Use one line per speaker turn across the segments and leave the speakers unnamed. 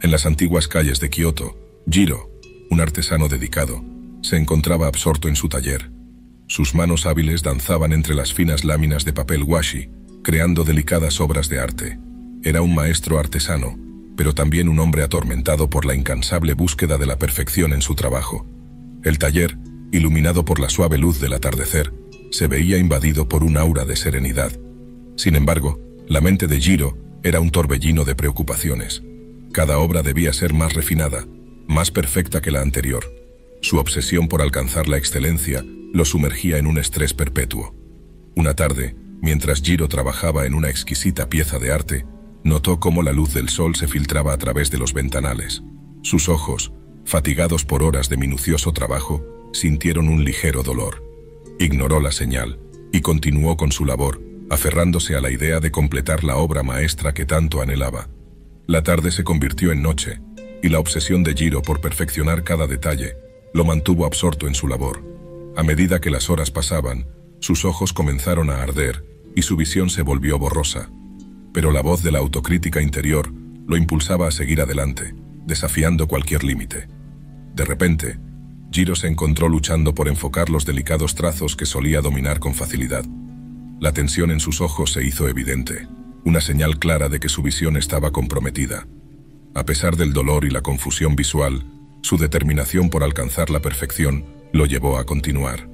En las antiguas calles de Kioto, Jiro, un artesano dedicado, se encontraba absorto en su taller. Sus manos hábiles danzaban entre las finas láminas de papel washi, creando delicadas obras de arte. Era un maestro artesano, pero también un hombre atormentado por la incansable búsqueda de la perfección en su trabajo. El taller, iluminado por la suave luz del atardecer, se veía invadido por un aura de serenidad. Sin embargo, la mente de Jiro era un torbellino de preocupaciones. Cada obra debía ser más refinada, más perfecta que la anterior. Su obsesión por alcanzar la excelencia lo sumergía en un estrés perpetuo. Una tarde, mientras Jiro trabajaba en una exquisita pieza de arte, notó cómo la luz del sol se filtraba a través de los ventanales. Sus ojos, fatigados por horas de minucioso trabajo, sintieron un ligero dolor. Ignoró la señal y continuó con su labor, aferrándose a la idea de completar la obra maestra que tanto anhelaba. La tarde se convirtió en noche, y la obsesión de Jiro por perfeccionar cada detalle lo mantuvo absorto en su labor. A medida que las horas pasaban, sus ojos comenzaron a arder y su visión se volvió borrosa. Pero la voz de la autocrítica interior lo impulsaba a seguir adelante, desafiando cualquier límite. De repente, Jiro se encontró luchando por enfocar los delicados trazos que solía dominar con facilidad. La tensión en sus ojos se hizo evidente, una señal clara de que su visión estaba comprometida. A pesar del dolor y la confusión visual, su determinación por alcanzar la perfección lo llevó a continuar.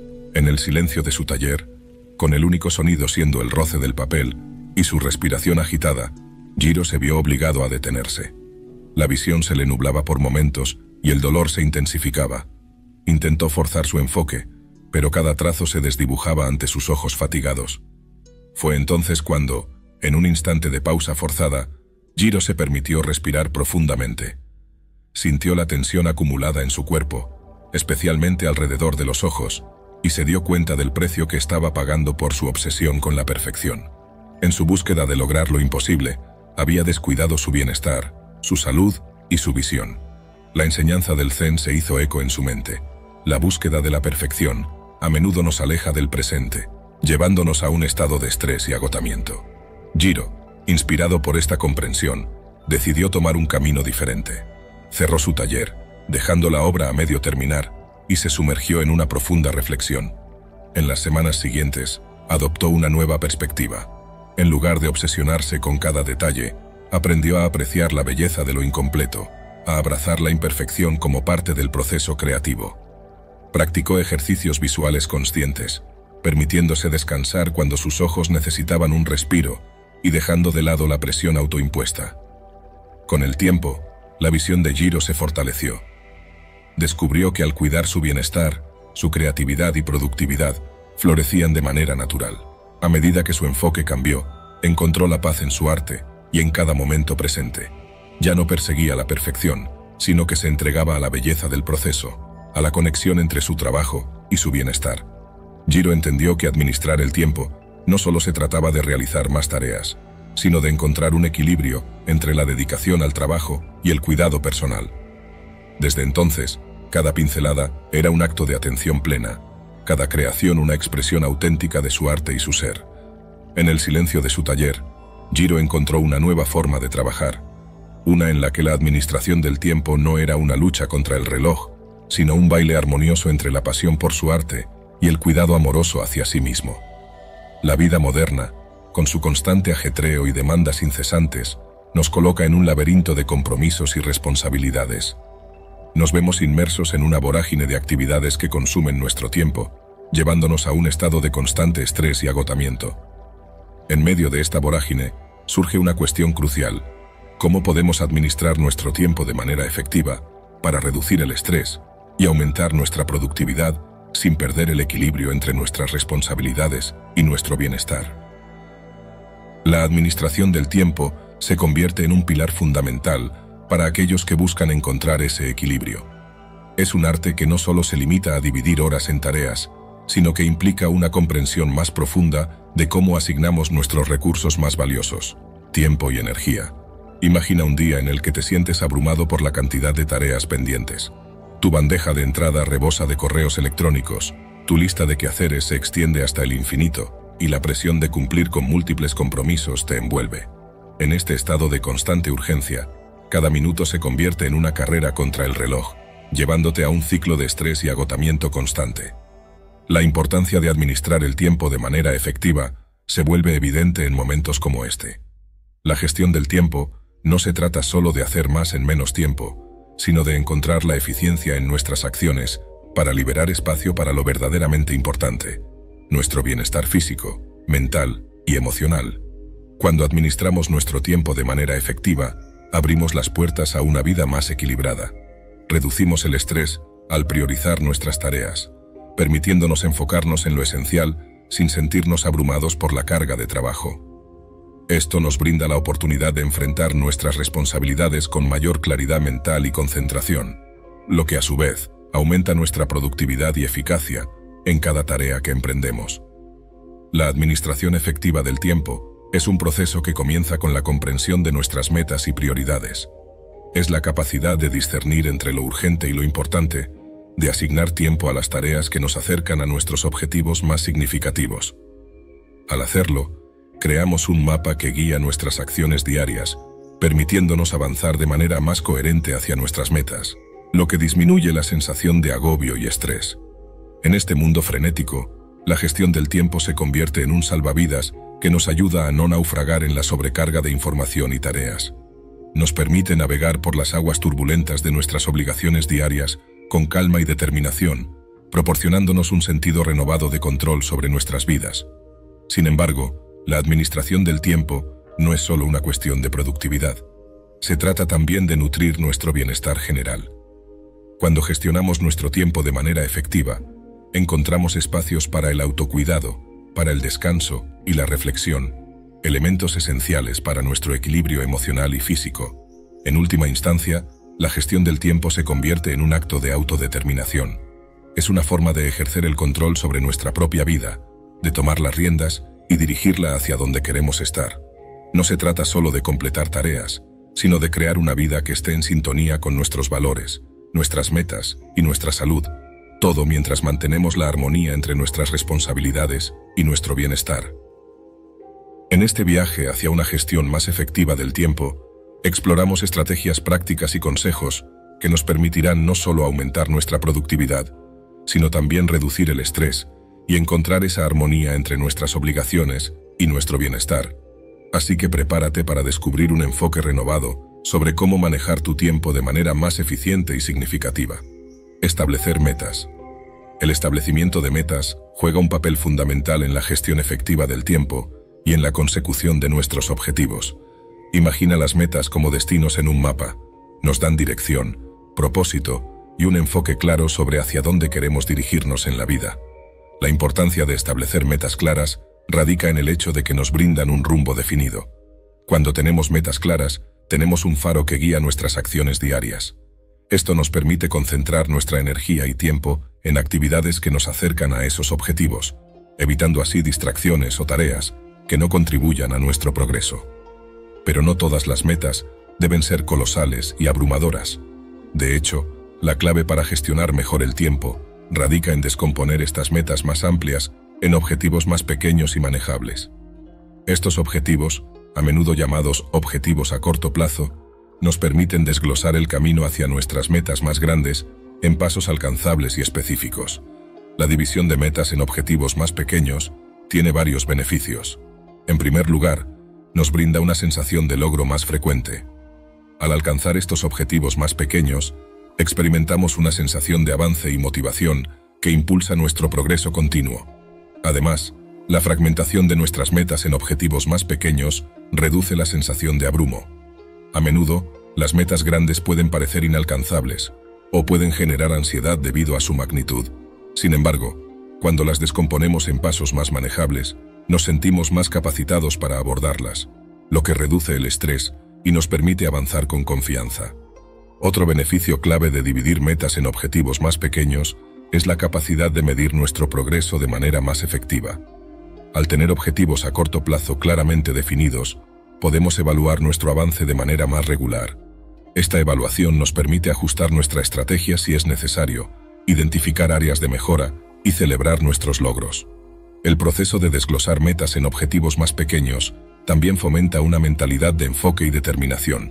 En el silencio de su taller, con el único sonido siendo el roce del papel y su respiración agitada, Jiro se vio obligado a detenerse. La visión se le nublaba por momentos y el dolor se intensificaba. Intentó forzar su enfoque, pero cada trazo se desdibujaba ante sus ojos fatigados. Fue entonces cuando, en un instante de pausa forzada, Jiro se permitió respirar profundamente. Sintió la tensión acumulada en su cuerpo, especialmente alrededor de los ojos, y se dio cuenta del precio que estaba pagando por su obsesión con la perfección. En su búsqueda de lograr lo imposible, había descuidado su bienestar, su salud y su visión. La enseñanza del Zen se hizo eco en su mente. La búsqueda de la perfección a menudo nos aleja del presente, llevándonos a un estado de estrés y agotamiento. Jiro, inspirado por esta comprensión, decidió tomar un camino diferente. Cerró su taller, dejando la obra a medio terminar, y se sumergió en una profunda reflexión. En las semanas siguientes, adoptó una nueva perspectiva. En lugar de obsesionarse con cada detalle, aprendió a apreciar la belleza de lo incompleto, a abrazar la imperfección como parte del proceso creativo. Practicó ejercicios visuales conscientes, permitiéndose descansar cuando sus ojos necesitaban un respiro y dejando de lado la presión autoimpuesta. Con el tiempo, la visión de Jiro se fortaleció. Descubrió que al cuidar su bienestar, su creatividad y productividad florecían de manera natural. A medida que su enfoque cambió, encontró la paz en su arte y en cada momento presente. Ya no perseguía la perfección, sino que se entregaba a la belleza del proceso, a la conexión entre su trabajo y su bienestar. Jiro entendió que administrar el tiempo no solo se trataba de realizar más tareas, sino de encontrar un equilibrio entre la dedicación al trabajo y el cuidado personal. Desde entonces, cada pincelada era un acto de atención plena, cada creación una expresión auténtica de su arte y su ser. En el silencio de su taller, Jiro encontró una nueva forma de trabajar, una en la que la administración del tiempo no era una lucha contra el reloj, sino un baile armonioso entre la pasión por su arte y el cuidado amoroso hacia sí mismo. La vida moderna, con su constante ajetreo y demandas incesantes, nos coloca en un laberinto de compromisos y responsabilidades. Nos vemos inmersos en una vorágine de actividades que consumen nuestro tiempo, llevándonos a un estado de constante estrés y agotamiento. En medio de esta vorágine, surge una cuestión crucial: ¿cómo podemos administrar nuestro tiempo de manera efectiva para reducir el estrés y aumentar nuestra productividad sin perder el equilibrio entre nuestras responsabilidades y nuestro bienestar? La administración del tiempo se convierte en un pilar fundamental para aquellos que buscan encontrar ese equilibrio. Es un arte que no solo se limita a dividir horas en tareas, sino que implica una comprensión más profunda de cómo asignamos nuestros recursos más valiosos, tiempo y energía. Imagina un día en el que te sientes abrumado por la cantidad de tareas pendientes. Tu bandeja de entrada rebosa de correos electrónicos, tu lista de quehaceres se extiende hasta el infinito, y la presión de cumplir con múltiples compromisos te envuelve. En este estado de constante urgencia, Cada minuto se convierte en una carrera contra el reloj, llevándote a un ciclo de estrés y agotamiento constante. La importancia de administrar el tiempo de manera efectiva se vuelve evidente en momentos como este. La gestión del tiempo no se trata solo de hacer más en menos tiempo, sino de encontrar la eficiencia en nuestras acciones para liberar espacio para lo verdaderamente importante, nuestro bienestar físico, mental y emocional. Cuando administramos nuestro tiempo de manera efectiva, abrimos las puertas a una vida más equilibrada. Reducimos el estrés al priorizar nuestras tareas, permitiéndonos enfocarnos en lo esencial sin sentirnos abrumados por la carga de trabajo. Esto nos brinda la oportunidad de enfrentar nuestras responsabilidades con mayor claridad mental y concentración, lo que a su vez aumenta nuestra productividad y eficacia en cada tarea que emprendemos. La administración efectiva del tiempo es un proceso que comienza con la comprensión de nuestras metas y prioridades. Es la capacidad de discernir entre lo urgente y lo importante, de asignar tiempo a las tareas que nos acercan a nuestros objetivos más significativos. Al hacerlo, creamos un mapa que guía nuestras acciones diarias, permitiéndonos avanzar de manera más coherente hacia nuestras metas, lo que disminuye la sensación de agobio y estrés. En este mundo frenético, la gestión del tiempo se convierte en un salvavidas que nos ayuda a no naufragar en la sobrecarga de información y tareas. Nos permite navegar por las aguas turbulentas de nuestras obligaciones diarias con calma y determinación, proporcionándonos un sentido renovado de control sobre nuestras vidas. Sin embargo, la administración del tiempo no es solo una cuestión de productividad. Se trata también de nutrir nuestro bienestar general. Cuando gestionamos nuestro tiempo de manera efectiva, encontramos espacios para el autocuidado, para el descanso y la reflexión, elementos esenciales para nuestro equilibrio emocional y físico. En última instancia, la gestión del tiempo se convierte en un acto de autodeterminación. Es una forma de ejercer el control sobre nuestra propia vida, de tomar las riendas y dirigirla hacia donde queremos estar. No se trata solo de completar tareas, sino de crear una vida que esté en sintonía con nuestros valores, nuestras metas y nuestra salud, todo mientras mantenemos la armonía entre nuestras responsabilidades y nuestro bienestar. En este viaje hacia una gestión más efectiva del tiempo, exploramos estrategias prácticas y consejos que nos permitirán no solo aumentar nuestra productividad, sino también reducir el estrés y encontrar esa armonía entre nuestras obligaciones y nuestro bienestar. Así que prepárate para descubrir un enfoque renovado sobre cómo manejar tu tiempo de manera más eficiente y significativa. Establecer metas. El establecimiento de metas juega un papel fundamental en la gestión efectiva del tiempo y en la consecución de nuestros objetivos. Imagina las metas como destinos en un mapa. Nos dan dirección, propósito y un enfoque claro sobre hacia dónde queremos dirigirnos en la vida. La importancia de establecer metas claras radica en el hecho de que nos brindan un rumbo definido. Cuando tenemos metas claras, tenemos un faro que guía nuestras acciones diarias. Esto nos permite concentrar nuestra energía y tiempo en actividades que nos acercan a esos objetivos, evitando así distracciones o tareas que no contribuyan a nuestro progreso. Pero no todas las metas deben ser colosales y abrumadoras. De hecho, la clave para gestionar mejor el tiempo radica en descomponer estas metas más amplias en objetivos más pequeños y manejables. Estos objetivos, a menudo llamados objetivos a corto plazo, nos permiten desglosar el camino hacia nuestras metas más grandes en pasos alcanzables y específicos. La división de metas en objetivos más pequeños tiene varios beneficios. En primer lugar, nos brinda una sensación de logro más frecuente. Al alcanzar estos objetivos más pequeños, experimentamos una sensación de avance y motivación que impulsa nuestro progreso continuo. Además, la fragmentación de nuestras metas en objetivos más pequeños reduce la sensación de abrumo. A menudo, las metas grandes pueden parecer inalcanzables o pueden generar ansiedad debido a su magnitud. Sin embargo, cuando las descomponemos en pasos más manejables, nos sentimos más capacitados para abordarlas, lo que reduce el estrés y nos permite avanzar con confianza. Otro beneficio clave de dividir metas en objetivos más pequeños es la capacidad de medir nuestro progreso de manera más efectiva. Al tener objetivos a corto plazo claramente definidos, podemos evaluar nuestro avance de manera más regular. Esta evaluación nos permite ajustar nuestra estrategia si es necesario, identificar áreas de mejora y celebrar nuestros logros. El proceso de desglosar metas en objetivos más pequeños también fomenta una mentalidad de enfoque y determinación.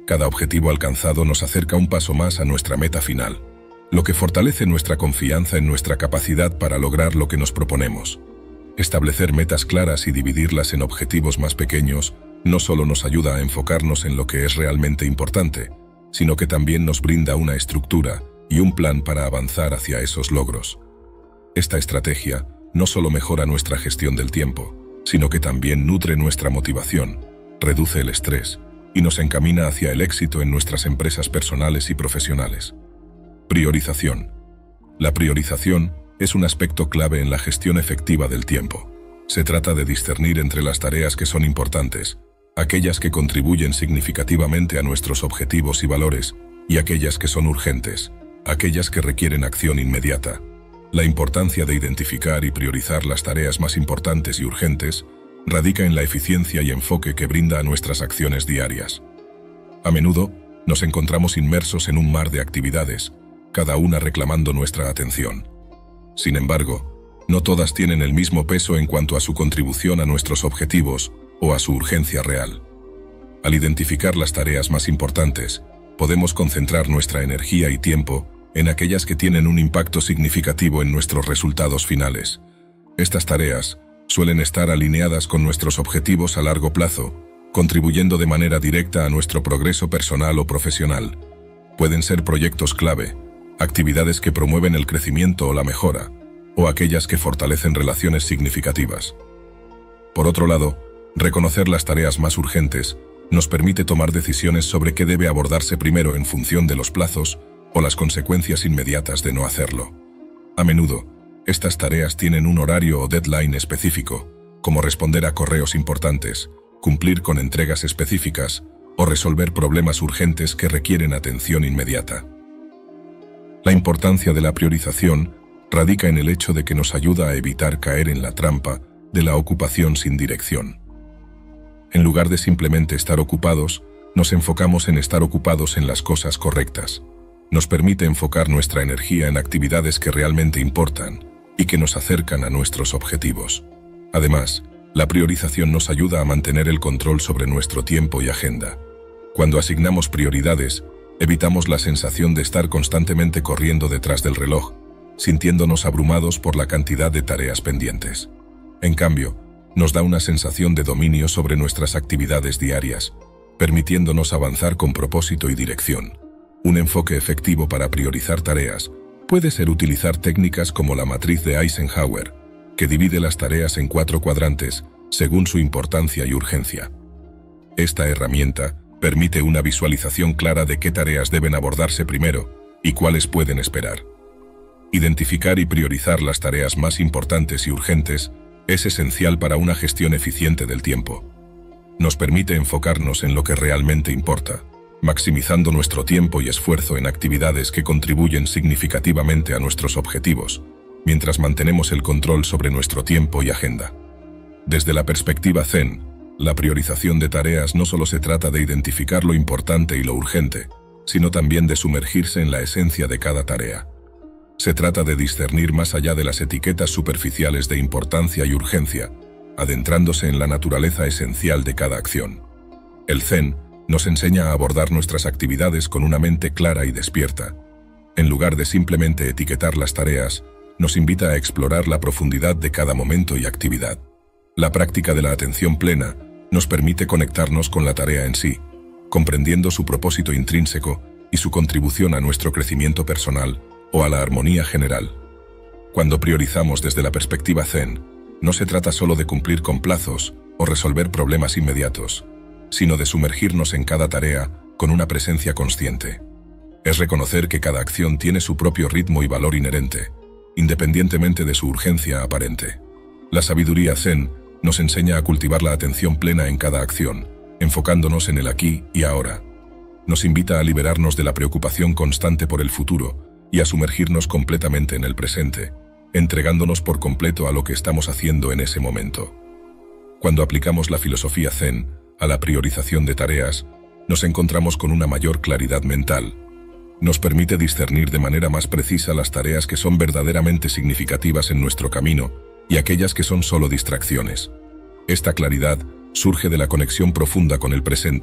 Cada objetivo alcanzado nos acerca un paso más a nuestra meta final, lo que fortalece nuestra confianza en nuestra capacidad para lograr lo que nos proponemos. Establecer metas claras y dividirlas en objetivos más pequeños no solo nos ayuda a enfocarnos en lo que es realmente importante, sino que también nos brinda una estructura y un plan para avanzar hacia esos logros. Esta estrategia no solo mejora nuestra gestión del tiempo, sino que también nutre nuestra motivación, reduce el estrés y nos encamina hacia el éxito en nuestras empresas personales y profesionales. Priorización. La priorización es un aspecto clave en la gestión efectiva del tiempo. Se trata de discernir entre las tareas que son importantes, aquellas que contribuyen significativamente a nuestros objetivos y valores, y aquellas que son urgentes, aquellas que requieren acción inmediata. La importancia de identificar y priorizar las tareas más importantes y urgentes radica en la eficiencia y enfoque que brinda a nuestras acciones diarias. A menudo, nos encontramos inmersos en un mar de actividades, cada una reclamando nuestra atención. Sin embargo, no todas tienen el mismo peso en cuanto a su contribución a nuestros objetivos o a su urgencia real. Al identificar las tareas más importantes, podemos concentrar nuestra energía y tiempo en aquellas que tienen un impacto significativo en nuestros resultados finales. Estas tareas suelen estar alineadas con nuestros objetivos a largo plazo, contribuyendo de manera directa a nuestro progreso personal o profesional. Pueden ser proyectos clave, actividades que promueven el crecimiento o la mejora, o aquellas que fortalecen relaciones significativas. Por otro lado, reconocer las tareas más urgentes nos permite tomar decisiones sobre qué debe abordarse primero en función de los plazos o las consecuencias inmediatas de no hacerlo. A menudo, estas tareas tienen un horario o deadline específico, como responder a correos importantes, cumplir con entregas específicas o resolver problemas urgentes que requieren atención inmediata. La importancia de la priorización radica en el hecho de que nos ayuda a evitar caer en la trampa de la ocupación sin dirección. En lugar de simplemente estar ocupados, nos enfocamos en estar ocupados en las cosas correctas. Nos permite enfocar nuestra energía en actividades que realmente importan y que nos acercan a nuestros objetivos. Además, la priorización nos ayuda a mantener el control sobre nuestro tiempo y agenda. Cuando asignamos prioridades, evitamos la sensación de estar constantemente corriendo detrás del reloj, sintiéndonos abrumados por la cantidad de tareas pendientes. En cambio, nos da una sensación de dominio sobre nuestras actividades diarias, permitiéndonos avanzar con propósito y dirección. Un enfoque efectivo para priorizar tareas puede ser utilizar técnicas como la matriz de Eisenhower, que divide las tareas en 4 cuadrantes según su importancia y urgencia. Esta herramienta permite una visualización clara de qué tareas deben abordarse primero y cuáles pueden esperar. Identificar y priorizar las tareas más importantes y urgentes es esencial para una gestión eficiente del tiempo. Nos permite enfocarnos en lo que realmente importa, maximizando nuestro tiempo y esfuerzo en actividades que contribuyen significativamente a nuestros objetivos, mientras mantenemos el control sobre nuestro tiempo y agenda. Desde la perspectiva Zen, la priorización de tareas no solo se trata de identificar lo importante y lo urgente, sino también de sumergirse en la esencia de cada tarea. Se trata de discernir más allá de las etiquetas superficiales de importancia y urgencia, adentrándose en la naturaleza esencial de cada acción. El Zen nos enseña a abordar nuestras actividades con una mente clara y despierta. En lugar de simplemente etiquetar las tareas, nos invita a explorar la profundidad de cada momento y actividad. La práctica de la atención plena nos permite conectarnos con la tarea en sí, comprendiendo su propósito intrínseco y su contribución a nuestro crecimiento personal o a la armonía general. Cuando priorizamos desde la perspectiva Zen, no se trata solo de cumplir con plazos o resolver problemas inmediatos, sino de sumergirnos en cada tarea con una presencia consciente. Es reconocer que cada acción tiene su propio ritmo y valor inherente, independientemente de su urgencia aparente. La sabiduría Zen nos enseña a cultivar la atención plena en cada acción, enfocándonos en el aquí y ahora. Nos invita a liberarnos de la preocupación constante por el futuro y a sumergirnos completamente en el presente, entregándonos por completo a lo que estamos haciendo en ese momento. Cuando aplicamos la filosofía Zen a la priorización de tareas, nos encontramos con una mayor claridad mental. Nos permite discernir de manera más precisa las tareas que son verdaderamente significativas en nuestro camino y aquellas que son solo distracciones. Esta claridad surge de la conexión profunda con el presente,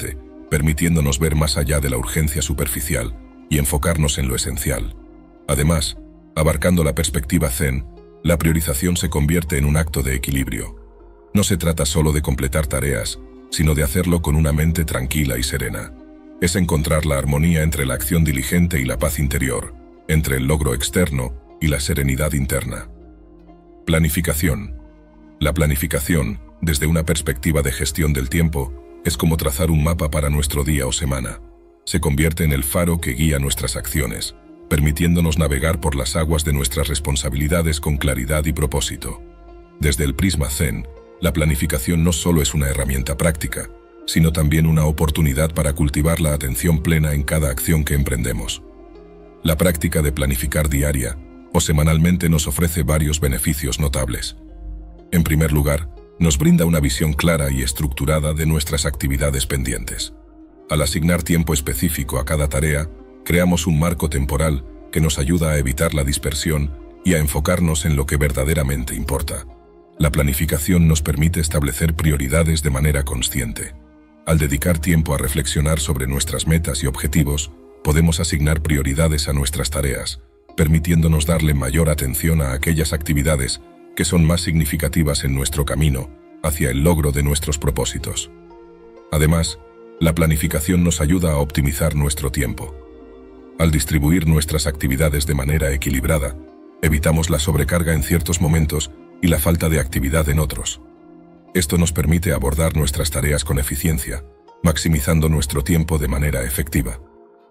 permitiéndonos ver más allá de la urgencia superficial y enfocarnos en lo esencial. Además, abarcando la perspectiva Zen, la priorización se convierte en un acto de equilibrio. No se trata solo de completar tareas, sino de hacerlo con una mente tranquila y serena. Es encontrar la armonía entre la acción diligente y la paz interior, entre el logro externo y la serenidad interna. Planificación. La planificación, desde una perspectiva de gestión del tiempo, es como trazar un mapa para nuestro día o semana. Se convierte en el faro que guía nuestras acciones, permitiéndonos navegar por las aguas de nuestras responsabilidades con claridad y propósito. Desde el prisma Zen, la planificación no solo es una herramienta práctica, sino también una oportunidad para cultivar la atención plena en cada acción que emprendemos. La práctica de planificar diaria o semanalmente nos ofrece varios beneficios notables. En primer lugar, nos brinda una visión clara y estructurada de nuestras actividades pendientes. Al asignar tiempo específico a cada tarea, creamos un marco temporal que nos ayuda a evitar la dispersión y a enfocarnos en lo que verdaderamente importa. La planificación nos permite establecer prioridades de manera consciente. Al dedicar tiempo a reflexionar sobre nuestras metas y objetivos, podemos asignar prioridades a nuestras tareas, permitiéndonos darle mayor atención a aquellas actividades que son más significativas en nuestro camino hacia el logro de nuestros propósitos. Además, la planificación nos ayuda a optimizar nuestro tiempo. Al distribuir nuestras actividades de manera equilibrada, evitamos la sobrecarga en ciertos momentos y la falta de actividad en otros. Esto nos permite abordar nuestras tareas con eficiencia, maximizando nuestro tiempo de manera efectiva.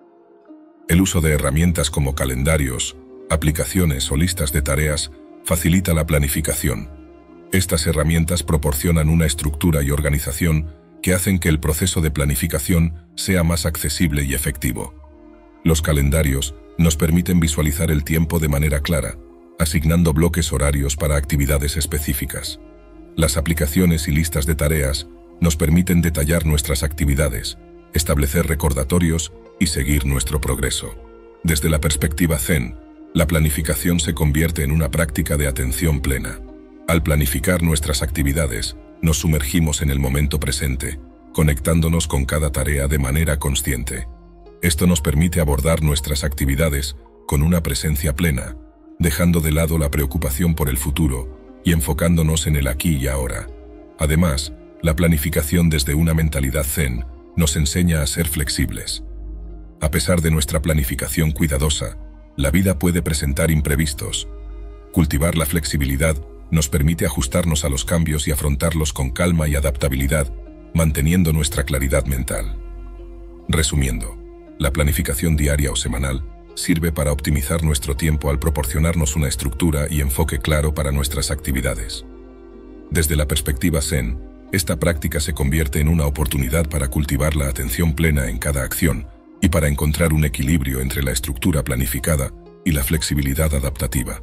El uso de herramientas como calendarios, aplicaciones o listas de tareas facilita la planificación. Estas herramientas proporcionan una estructura y organización que hacen que el proceso de planificación sea más accesible y efectivo. Los calendarios nos permiten visualizar el tiempo de manera clara, asignando bloques horarios para actividades específicas. Las aplicaciones y listas de tareas nos permiten detallar nuestras actividades, establecer recordatorios y seguir nuestro progreso. Desde la perspectiva Zen, la planificación se convierte en una práctica de atención plena. Al planificar nuestras actividades, nos sumergimos en el momento presente, conectándonos con cada tarea de manera consciente. Esto nos permite abordar nuestras actividades con una presencia plena, dejando de lado la preocupación por el futuro y enfocándonos en el aquí y ahora. Además, la planificación desde una mentalidad Zen nos enseña a ser flexibles. A pesar de nuestra planificación cuidadosa, la vida puede presentar imprevistos. Cultivar la flexibilidad nos permite ajustarnos a los cambios y afrontarlos con calma y adaptabilidad, manteniendo nuestra claridad mental. Resumiendo, la planificación diaria o semanal sirve para optimizar nuestro tiempo al proporcionarnos una estructura y enfoque claro para nuestras actividades. Desde la perspectiva Zen, esta práctica se convierte en una oportunidad para cultivar la atención plena en cada acción y para encontrar un equilibrio entre la estructura planificada y la flexibilidad adaptativa.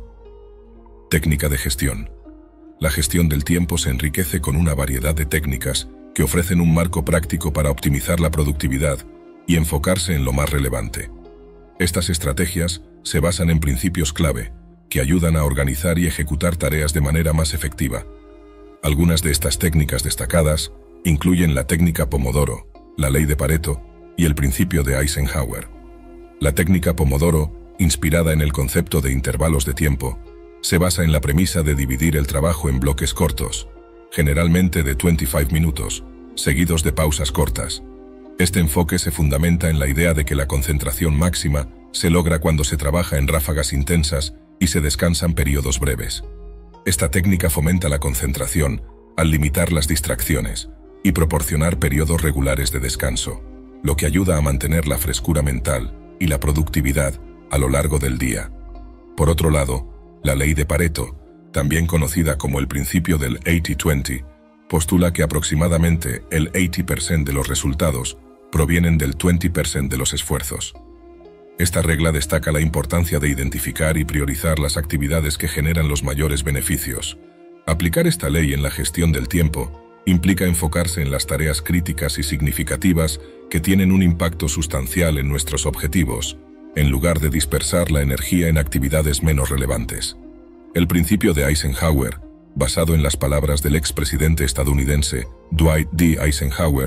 Técnica de gestión. La gestión del tiempo se enriquece con una variedad de técnicas que ofrecen un marco práctico para optimizar la productividad y enfocarse en lo más relevante. Estas estrategias se basan en principios clave que ayudan a organizar y ejecutar tareas de manera más efectiva. Algunas de estas técnicas destacadas incluyen la técnica Pomodoro, la ley de Pareto y el principio de Eisenhower. La técnica Pomodoro, inspirada en el concepto de intervalos de tiempo, se basa en la premisa de dividir el trabajo en bloques cortos, generalmente de 25 minutos, seguidos de pausas cortas. Este enfoque se fundamenta en la idea de que la concentración máxima se logra cuando se trabaja en ráfagas intensas y se descansan periodos breves. Esta técnica fomenta la concentración al limitar las distracciones y proporcionar periodos regulares de descanso, lo que ayuda a mantener la frescura mental y la productividad a lo largo del día. Por otro lado, la ley de Pareto, también conocida como el principio del 80-20, postula que aproximadamente el 80% de los resultados provienen del 20% de los esfuerzos. Esta regla destaca la importancia de identificar y priorizar las actividades que generan los mayores beneficios. Aplicar esta ley en la gestión del tiempo implica enfocarse en las tareas críticas y significativas que tienen un impacto sustancial en nuestros objetivos, en lugar de dispersar la energía en actividades menos relevantes. El principio de Eisenhower, basado en las palabras del expresidente estadounidense Dwight D. Eisenhower,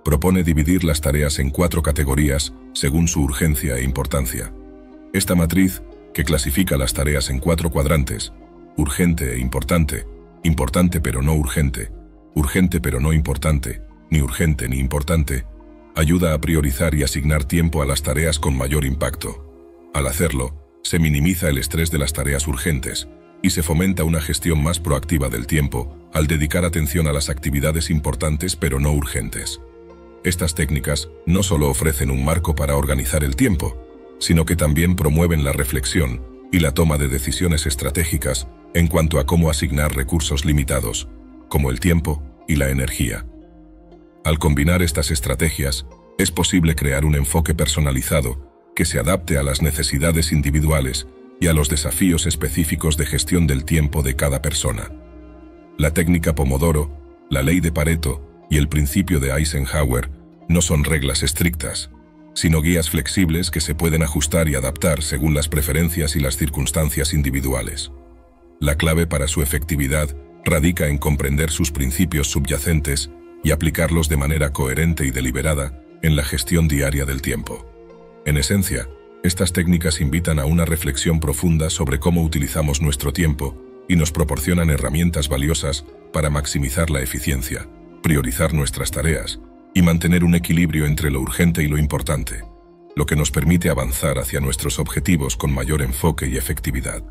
propone dividir las tareas en 4 categorías según su urgencia e importancia. Esta matriz, que clasifica las tareas en 4 cuadrantes, urgente e importante, importante pero no urgente, urgente pero no importante, ni urgente ni importante, ayuda a priorizar y asignar tiempo a las tareas con mayor impacto. Al hacerlo, se minimiza el estrés de las tareas urgentes y se fomenta una gestión más proactiva del tiempo al dedicar atención a las actividades importantes pero no urgentes. Estas técnicas no solo ofrecen un marco para organizar el tiempo, sino que también promueven la reflexión y la toma de decisiones estratégicas en cuanto a cómo asignar recursos limitados, como el tiempo y la energía. Al combinar estas estrategias, es posible crear un enfoque personalizado que se adapte a las necesidades individuales y a los desafíos específicos de gestión del tiempo de cada persona. La técnica Pomodoro, la ley de Pareto y el principio de Eisenhower no son reglas estrictas, sino guías flexibles que se pueden ajustar y adaptar según las preferencias y las circunstancias individuales. La clave para su efectividad radica en comprender sus principios subyacentes y aplicarlos de manera coherente y deliberada en la gestión diaria del tiempo. En esencia, estas técnicas invitan a una reflexión profunda sobre cómo utilizamos nuestro tiempo y nos proporcionan herramientas valiosas para maximizar la eficiencia, priorizar nuestras tareas y mantener un equilibrio entre lo urgente y lo importante, lo que nos permite avanzar hacia nuestros objetivos con mayor enfoque y efectividad.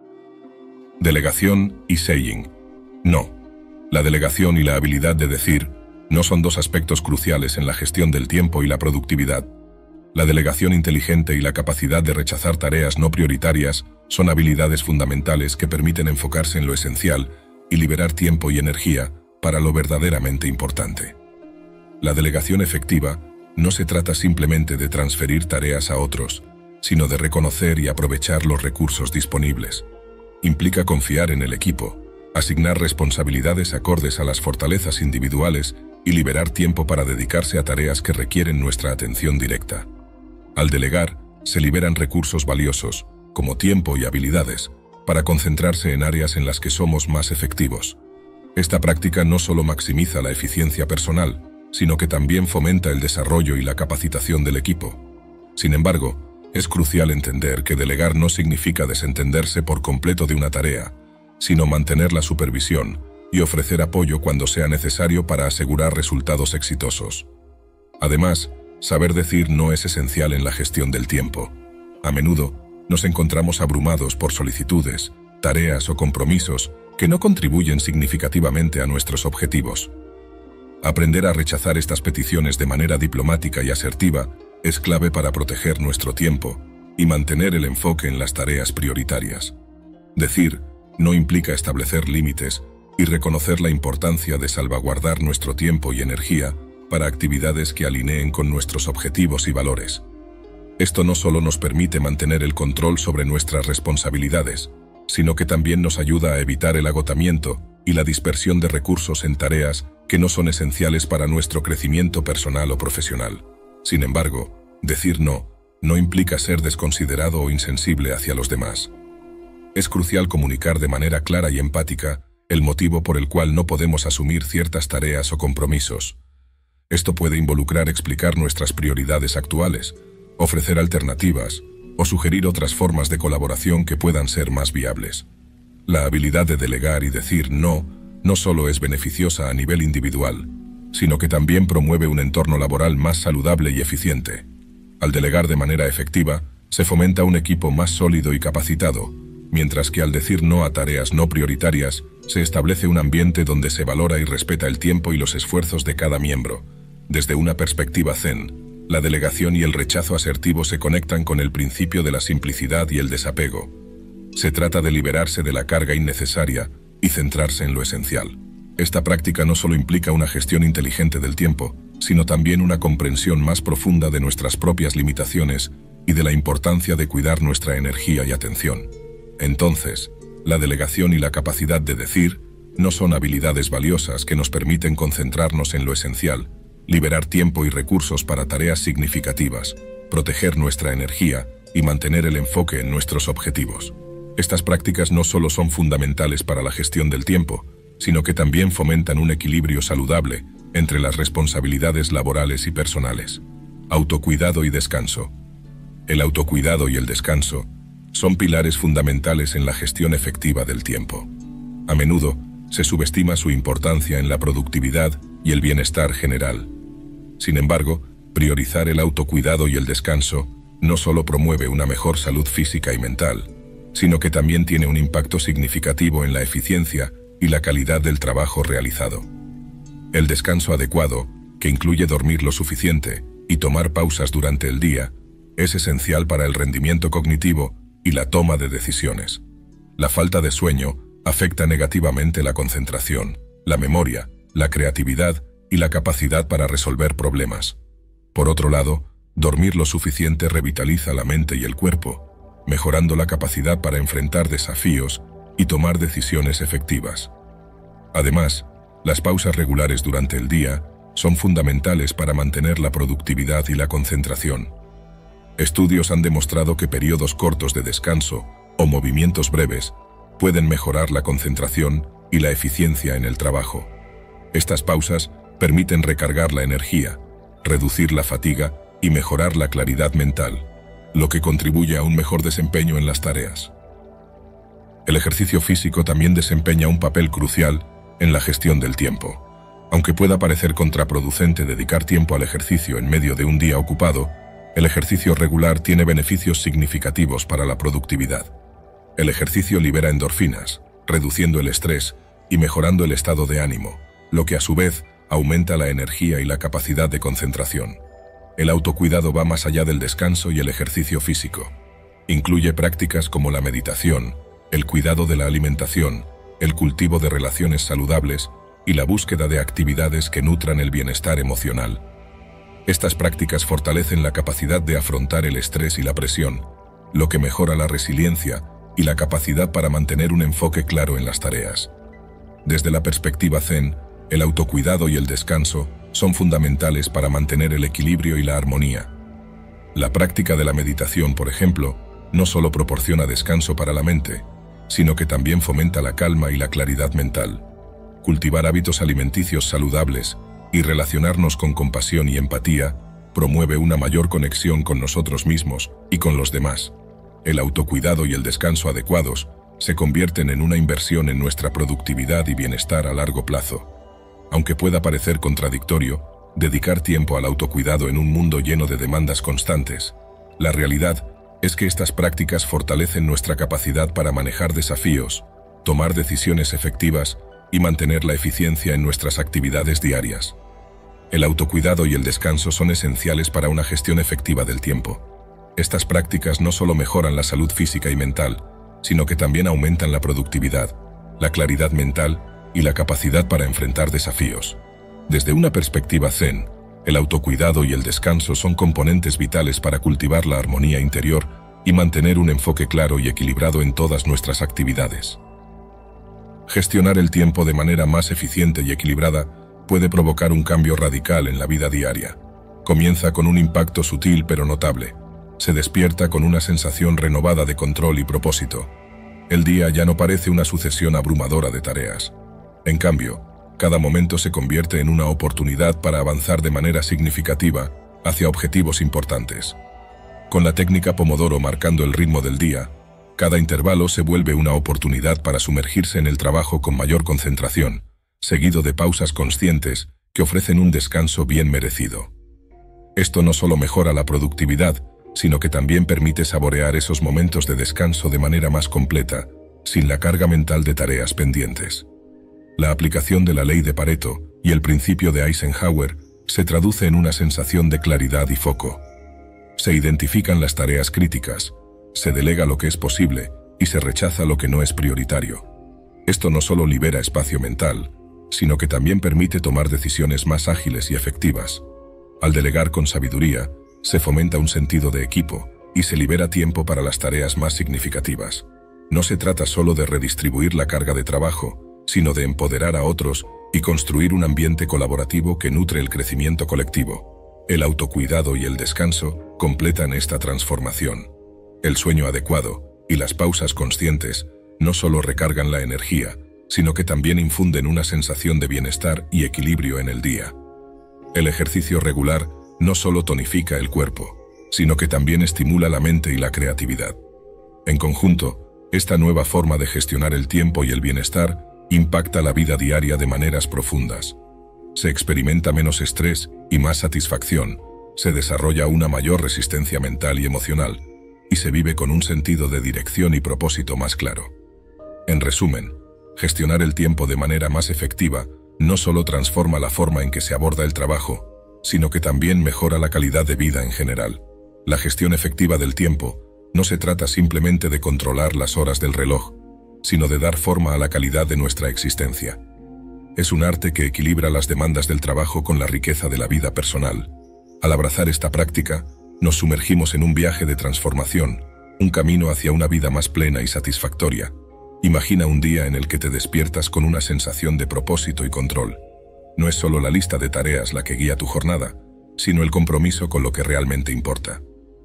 Delegación y saying. No. La delegación y la habilidad de decir no son 2 aspectos cruciales en la gestión del tiempo y la productividad. La delegación inteligente y la capacidad de rechazar tareas no prioritarias son habilidades fundamentales que permiten enfocarse en lo esencial y liberar tiempo y energía para lo verdaderamente importante. La delegación efectiva no se trata simplemente de transferir tareas a otros, sino de reconocer y aprovechar los recursos disponibles. Implica confiar en el equipo, asignar responsabilidades acordes a las fortalezas individuales y liberar tiempo para dedicarse a tareas que requieren nuestra atención directa. Al delegar, se liberan recursos valiosos, como tiempo y habilidades, para concentrarse en áreas en las que somos más efectivos. Esta práctica no solo maximiza la eficiencia personal, sino que también fomenta el desarrollo y la capacitación del equipo. Sin embargo, es crucial entender que delegar no significa desentenderse por completo de una tarea, sino mantener la supervisión y ofrecer apoyo cuando sea necesario para asegurar resultados exitosos. Además, saber decir no es esencial en la gestión del tiempo. A menudo, nos encontramos abrumados por solicitudes, tareas o compromisos que no contribuyen significativamente a nuestros objetivos. Aprender a rechazar estas peticiones de manera diplomática y asertiva es clave para proteger nuestro tiempo y mantener el enfoque en las tareas prioritarias. Decir no implica establecer límites y reconocer la importancia de salvaguardar nuestro tiempo y energía para actividades que alineen con nuestros objetivos y valores. Esto no solo nos permite mantener el control sobre nuestras responsabilidades, sino que también nos ayuda a evitar el agotamiento y la dispersión de recursos en tareas que no son esenciales para nuestro crecimiento personal o profesional. Sin embargo, decir no implica ser desconsiderado o insensible hacia los demás. Es crucial comunicar de manera clara y empática el motivo por el cual no podemos asumir ciertas tareas o compromisos. Esto puede involucrar explicar nuestras prioridades actuales, ofrecer alternativas o sugerir otras formas de colaboración que puedan ser más viables. La habilidad de delegar y decir no solo es beneficiosa a nivel individual, sino que también promueve un entorno laboral más saludable y eficiente. Al delegar de manera efectiva, se fomenta un equipo más sólido y capacitado, mientras que al decir no a tareas no prioritarias, se establece un ambiente donde se valora y respeta el tiempo y los esfuerzos de cada miembro. Desde una perspectiva zen, la delegación y el rechazo asertivo se conectan con el principio de la simplicidad y el desapego. Se trata de liberarse de la carga innecesaria y centrarse en lo esencial. Esta práctica no solo implica una gestión inteligente del tiempo, sino también una comprensión más profunda de nuestras propias limitaciones y de la importancia de cuidar nuestra energía y atención. Entonces, la delegación y la capacidad de decir no son habilidades valiosas que nos permiten concentrarnos en lo esencial, liberar tiempo y recursos para tareas significativas, proteger nuestra energía y mantener el enfoque en nuestros objetivos. Estas prácticas no solo son fundamentales para la gestión del tiempo, sino que también fomentan un equilibrio saludable entre las responsabilidades laborales y personales. Autocuidado y descanso. El autocuidado y el descanso son pilares fundamentales en la gestión efectiva del tiempo. A menudo se subestima su importancia en la productividad y el bienestar general. Sin embargo, priorizar el autocuidado y el descanso no solo promueve una mejor salud física y mental, sino que también tiene un impacto significativo en la eficiencia y la calidad del trabajo realizado. El descanso adecuado, que incluye dormir lo suficiente y tomar pausas durante el día, es esencial para el rendimiento cognitivo y la toma de decisiones. La falta de sueño afecta negativamente la concentración, la memoria, la creatividad y la capacidad para resolver problemas. Por otro lado, dormir lo suficiente revitaliza la mente y el cuerpo, mejorando la capacidad para enfrentar desafíos y tomar decisiones efectivas. Además, las pausas regulares durante el día son fundamentales para mantener la productividad y la concentración. Estudios han demostrado que periodos cortos de descanso o movimientos breves pueden mejorar la concentración y la eficiencia en el trabajo. Estas pausas permiten recargar la energía, reducir la fatiga y mejorar la claridad mental, lo que contribuye a un mejor desempeño en las tareas. El ejercicio físico también desempeña un papel crucial en la gestión del tiempo. Aunque pueda parecer contraproducente dedicar tiempo al ejercicio en medio de un día ocupado, el ejercicio regular tiene beneficios significativos para la productividad. El ejercicio libera endorfinas, reduciendo el estrés y mejorando el estado de ánimo, lo que a su vez aumenta la energía y la capacidad de concentración. El autocuidado va más allá del descanso y el ejercicio físico. Incluye prácticas como la meditación, el cuidado de la alimentación, el cultivo de relaciones saludables y la búsqueda de actividades que nutran el bienestar emocional. Estas prácticas fortalecen la capacidad de afrontar el estrés y la presión, lo que mejora la resiliencia y la capacidad para mantener un enfoque claro en las tareas. Desde la perspectiva Zen, el autocuidado y el descanso son fundamentales para mantener el equilibrio y la armonía. La práctica de la meditación, por ejemplo, no solo proporciona descanso para la mente, sino que también fomenta la calma y la claridad mental. Cultivar hábitos alimenticios saludables y relacionarnos con compasión y empatía promueve una mayor conexión con nosotros mismos y con los demás. El autocuidado y el descanso adecuados se convierten en una inversión en nuestra productividad y bienestar a largo plazo. Aunque pueda parecer contradictorio, dedicar tiempo al autocuidado en un mundo lleno de demandas constantes, la realidad es que estas prácticas fortalecen nuestra capacidad para manejar desafíos, tomar decisiones efectivas y mantener la eficiencia en nuestras actividades diarias. El autocuidado y el descanso son esenciales para una gestión efectiva del tiempo. Estas prácticas no solo mejoran la salud física y mental, sino que también aumentan la productividad, la claridad mental y la capacidad para enfrentar desafíos. Desde una perspectiva Zen, el autocuidado y el descanso son componentes vitales para cultivar la armonía interior y mantener un enfoque claro y equilibrado en todas nuestras actividades. Gestionar el tiempo de manera más eficiente y equilibrada puede provocar un cambio radical en la vida diaria. Comienza con un impacto sutil pero notable. Se despierta con una sensación renovada de control y propósito. El día ya no parece una sucesión abrumadora de tareas. En cambio, cada momento se convierte en una oportunidad para avanzar de manera significativa hacia objetivos importantes. Con la técnica Pomodoro marcando el ritmo del día, cada intervalo se vuelve una oportunidad para sumergirse en el trabajo con mayor concentración, seguido de pausas conscientes que ofrecen un descanso bien merecido. Esto no solo mejora la productividad, sino que también permite saborear esos momentos de descanso de manera más completa, sin la carga mental de tareas pendientes. La aplicación de la ley de Pareto y el principio de Eisenhower se traduce en una sensación de claridad y foco. Se identifican las tareas críticas, se delega lo que es posible y se rechaza lo que no es prioritario. Esto no solo libera espacio mental, sino que también permite tomar decisiones más ágiles y efectivas. Al delegar con sabiduría, se fomenta un sentido de equipo y se libera tiempo para las tareas más significativas. No se trata solo de redistribuir la carga de trabajo, sino de empoderar a otros y construir un ambiente colaborativo que nutre el crecimiento colectivo. El autocuidado y el descanso completan esta transformación. El sueño adecuado y las pausas conscientes no solo recargan la energía, sino que también infunden una sensación de bienestar y equilibrio en el día. El ejercicio regular no solo tonifica el cuerpo, sino que también estimula la mente y la creatividad. En conjunto, esta nueva forma de gestionar el tiempo y el bienestar impacta la vida diaria de maneras profundas. Se experimenta menos estrés y más satisfacción, se desarrolla una mayor resistencia mental y emocional, y se vive con un sentido de dirección y propósito más claro. En resumen, gestionar el tiempo de manera más efectiva no solo transforma la forma en que se aborda el trabajo, sino que también mejora la calidad de vida en general. La gestión efectiva del tiempo no se trata simplemente de controlar las horas del reloj, sino de dar forma a la calidad de nuestra existencia. Es un arte que equilibra las demandas del trabajo con la riqueza de la vida personal. Al abrazar esta práctica, nos sumergimos en un viaje de transformación, un camino hacia una vida más plena y satisfactoria. Imagina un día en el que te despiertas con una sensación de propósito y control. No es solo la lista de tareas la que guía tu jornada, sino el compromiso con lo que realmente importa.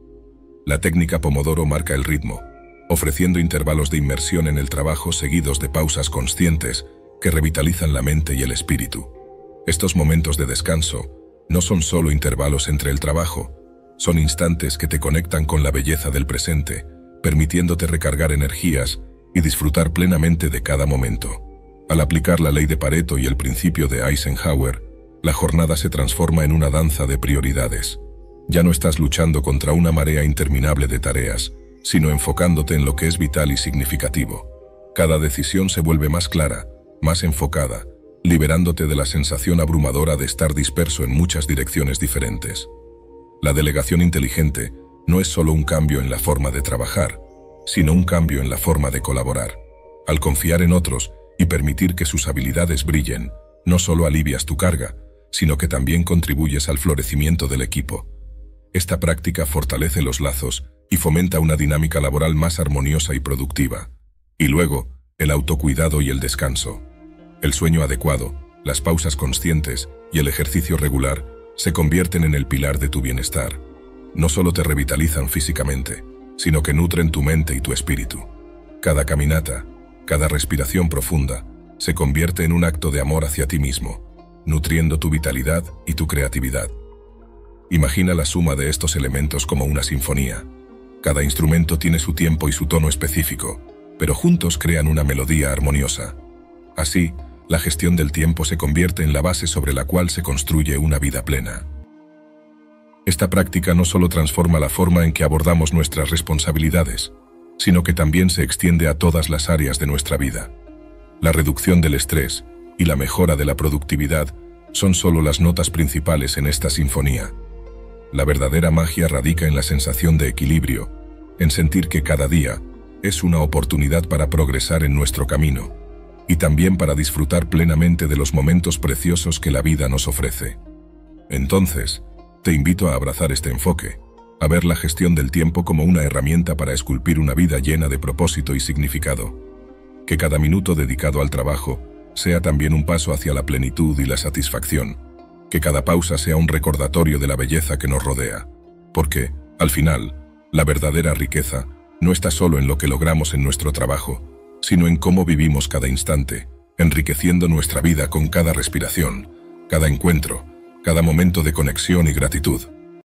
La técnica Pomodoro marca el ritmo, ofreciendo intervalos de inmersión en el trabajo seguidos de pausas conscientes que revitalizan la mente y el espíritu. Estos momentos de descanso no son solo intervalos entre el trabajo, son instantes que te conectan con la belleza del presente, permitiéndote recargar energías y disfrutar plenamente de cada momento. Al aplicar la ley de Pareto y el principio de Eisenhower, la jornada se transforma en una danza de prioridades. Ya no estás luchando contra una marea interminable de tareas, sino enfocándote en lo que es vital y significativo. Cada decisión se vuelve más clara, más enfocada, liberándote de la sensación abrumadora de estar disperso en muchas direcciones diferentes. La delegación inteligente no es solo un cambio en la forma de trabajar, sino un cambio en la forma de colaborar. Al confiar en otros y permitir que sus habilidades brillen, no solo alivias tu carga, sino que también contribuyes al florecimiento del equipo. Esta práctica fortalece los lazos y fomenta una dinámica laboral más armoniosa y productiva. Y luego, el autocuidado y el descanso. El sueño adecuado, las pausas conscientes y el ejercicio regular se convierten en el pilar de tu bienestar. No solo te revitalizan físicamente, sino que nutren tu mente y tu espíritu. Cada caminata, cada respiración profunda, se convierte en un acto de amor hacia ti mismo, nutriendo tu vitalidad y tu creatividad. Imagina la suma de estos elementos como una sinfonía. Cada instrumento tiene su tiempo y su tono específico, pero juntos crean una melodía armoniosa. Así, la gestión del tiempo se convierte en la base sobre la cual se construye una vida plena. Esta práctica no solo transforma la forma en que abordamos nuestras responsabilidades, sino que también se extiende a todas las áreas de nuestra vida. La reducción del estrés y la mejora de la productividad son solo las notas principales en esta sinfonía. La verdadera magia radica en la sensación de equilibrio, en sentir que cada día es una oportunidad para progresar en nuestro camino, y también para disfrutar plenamente de los momentos preciosos que la vida nos ofrece. Entonces, te invito a abrazar este enfoque, a ver la gestión del tiempo como una herramienta para esculpir una vida llena de propósito y significado. Que cada minuto dedicado al trabajo sea también un paso hacia la plenitud y la satisfacción. Que cada pausa sea un recordatorio de la belleza que nos rodea. Porque, al final, la verdadera riqueza no está solo en lo que logramos en nuestro trabajo, sino en cómo vivimos cada instante, enriqueciendo nuestra vida con cada respiración, cada encuentro, cada momento de conexión y gratitud.